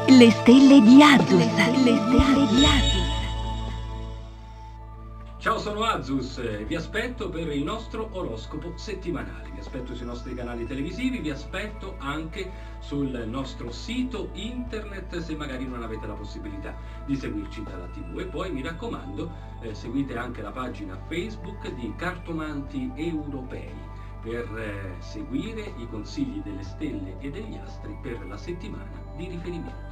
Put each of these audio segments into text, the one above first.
Le stelle di Azus. Le stelle di Azus. Ciao, sono Azus, vi aspetto per il nostro oroscopo settimanale, vi aspetto sui nostri canali televisivi, vi aspetto anche sul nostro sito internet se magari non avete la possibilità di seguirci dalla TV. E poi mi raccomando, seguite anche la pagina Facebook di Cartomanti Europei per seguire i consigli delle stelle e degli astri per la settimana di riferimento.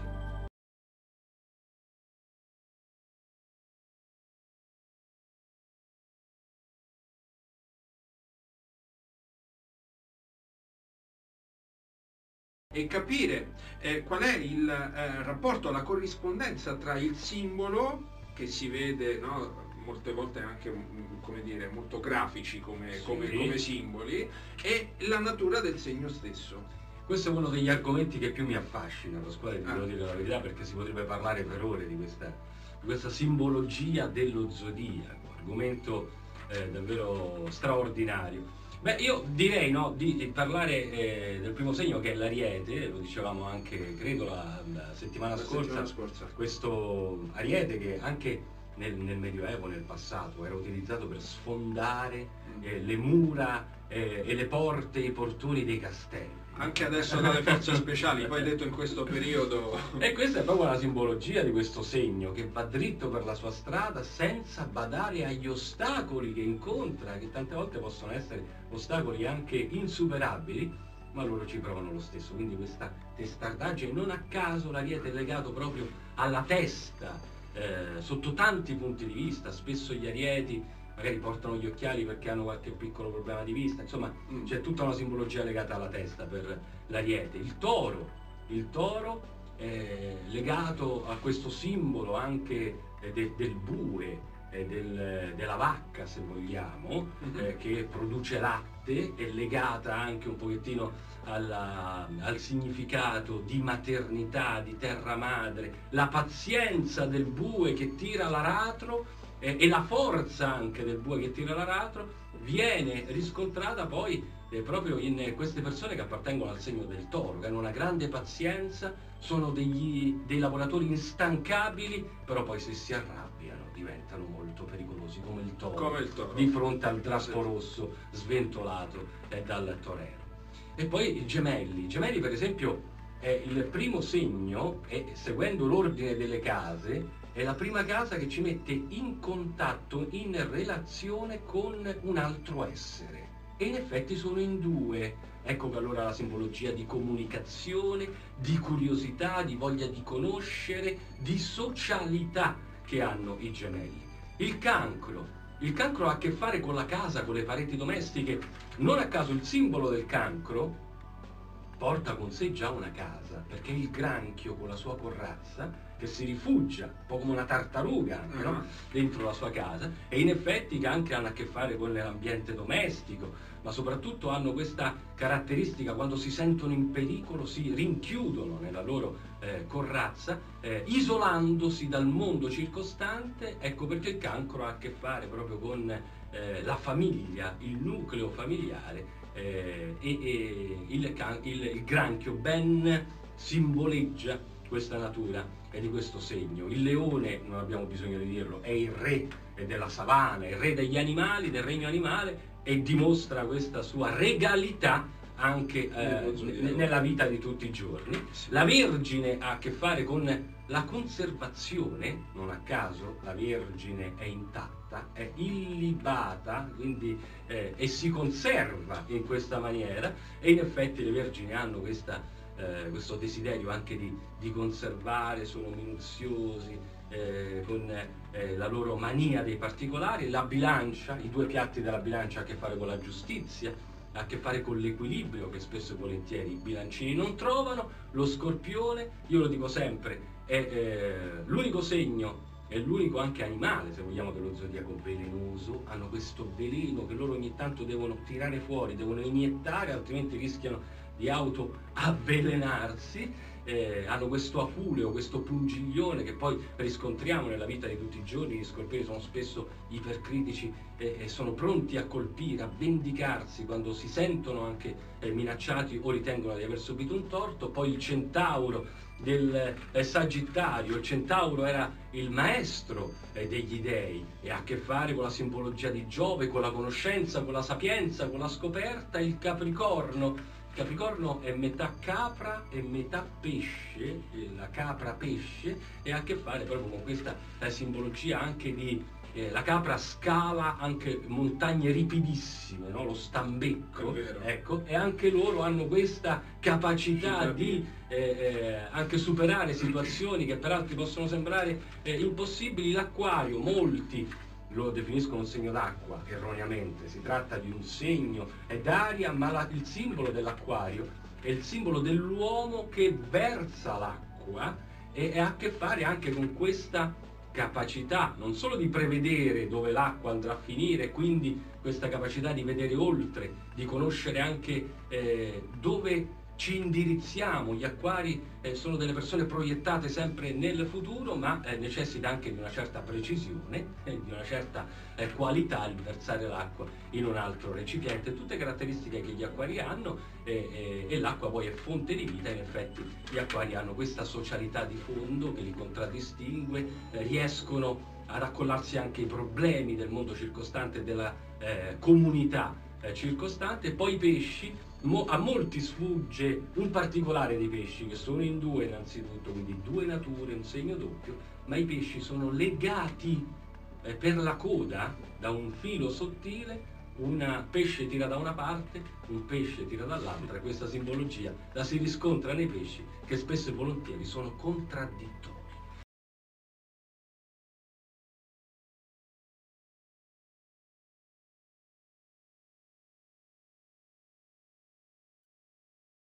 E capire qual è il rapporto, la corrispondenza tra il simbolo che si vede, no, molte volte anche come dire, molto grafici come simboli, e la natura del segno stesso. Questo è uno degli argomenti che più mi affascina, lo quale devo dire la verità, perché si potrebbe parlare per ore di questa simbologia dello zodiaco, argomento davvero straordinario. Beh, io direi, no, di parlare del primo segno, che è l'Ariete. Lo dicevamo anche, credo, la settimana scorsa. Questo Ariete che anche nel Medioevo, nel passato, era utilizzato per sfondare le mura e le porte, i portoni dei castelli. Anche adesso dalle forze speciali, poi detto in questo periodo. E questa è proprio la simbologia di questo segno, che va dritto per la sua strada senza badare agli ostacoli che incontra, che tante volte possono essere ostacoli anche insuperabili, ma loro ci provano lo stesso. Quindi questa testardaggine, non a caso l'Ariete è legato proprio alla testa, sotto tanti punti di vista. Spesso gli Arieti magari portano gli occhiali perché hanno qualche piccolo problema di vista, insomma c'è tutta una simbologia legata alla testa per l'Ariete. Il toro è legato a questo simbolo anche del bue, della vacca, se vogliamo, che produce latte, è legata anche un pochettino al significato di maternità, di terra madre, la pazienza del bue che tira l'aratro e la forza anche del bue che tira l'aratro viene riscontrata poi proprio in queste persone che appartengono al segno del toro, che hanno una grande pazienza, sono dei lavoratori instancabili, però poi se si arrabbiano diventano molto pericolosi, come il toro. Di fronte al drappo rosso sventolato dal torero. E poi i gemelli per esempio è il primo segno, e seguendo l'ordine delle case è la prima casa che ci mette in contatto, in relazione con un altro essere, e in effetti sono in due. Ecco che allora la simbologia di comunicazione, di curiosità, di voglia di conoscere, di socialità che hanno i gemelli. Il cancro ha a che fare con la casa, con le pareti domestiche. Non a caso il simbolo del cancro porta con sé già una casa, perché il granchio con la sua corazza che si rifugia, un po' come una tartaruga anche, no? Dentro la sua casa, e in effetti che anche hanno a che fare con l'ambiente domestico, ma soprattutto hanno questa caratteristica: quando si sentono in pericolo si rinchiudono nella loro corazza, isolandosi dal mondo circostante. Ecco perché il cancro ha a che fare proprio con la famiglia, il nucleo familiare, e il granchio ben simboleggia questa natura e di questo segno. Il leone, non abbiamo bisogno di dirlo, è il re della savana, il re degli animali, del regno animale, e dimostra questa sua regalità anche nella vita di tutti i giorni. La Vergine ha a che fare con la conservazione, non a caso la Vergine è intatta, è illibata, quindi e si conserva in questa maniera, e in effetti le Vergini hanno questo desiderio anche di conservare, sono minuziosi, con la loro mania dei particolari. La bilancia, i due piatti della bilancia, ha a che fare con la giustizia, ha a che fare con l'equilibrio che spesso e volentieri i bilancini non trovano. Lo Scorpione, io lo dico sempre, è l'unico segno, è l'unico anche animale, se vogliamo, dello zodiaco velenoso. Hanno questo veleno che loro ogni tanto devono tirare fuori, devono iniettare, altrimenti rischiano di autoavvelenarsi, hanno questo aculeo, questo pungiglione che poi riscontriamo nella vita di tutti i giorni. Gli scorpioni sono spesso ipercritici e sono pronti a colpire, a vendicarsi quando si sentono anche minacciati o ritengono di aver subito un torto. Poi il centauro del Sagittario, il centauro era il maestro degli dei e ha a che fare con la simbologia di Giove, con la conoscenza, con la sapienza, con la scoperta. Il Capricorno è metà capra e metà pesce, la capra pesce, e ha a che fare proprio con questa simbologia anche di la capra scala anche montagne ripidissime, no? Lo Stambecco, ecco, e anche loro hanno questa capacità di anche superare situazioni che per altri possono sembrare impossibili. L'Acquario, molti lo definiscono un segno d'acqua, erroneamente. Si tratta di un segno d'aria, ma il simbolo dell'Acquario è il simbolo dell'uomo che versa l'acqua e ha a che fare anche con questa capacità non solo di prevedere dove l'acqua andrà a finire, quindi questa capacità di vedere oltre, di conoscere anche dove ci indirizziamo. Gli acquari sono delle persone proiettate sempre nel futuro, ma necessita anche di una certa precisione, di una certa qualità il versare l'acqua in un altro recipiente, tutte caratteristiche che gli acquari hanno, e l'acqua poi è fonte di vita. In effetti gli acquari hanno questa socialità di fondo che li contraddistingue, riescono ad accollarsi anche i problemi del mondo circostante e della comunità circostante. Poi i pesci, a molti sfugge un particolare dei pesci, che sono in due innanzitutto, quindi due nature, un segno doppio, ma i pesci sono legati per la coda da un filo sottile. Un pesce tira da una parte, un pesce tira dall'altra. Questa simbologia la si riscontra nei pesci, che spesso e volentieri sono contraddittori.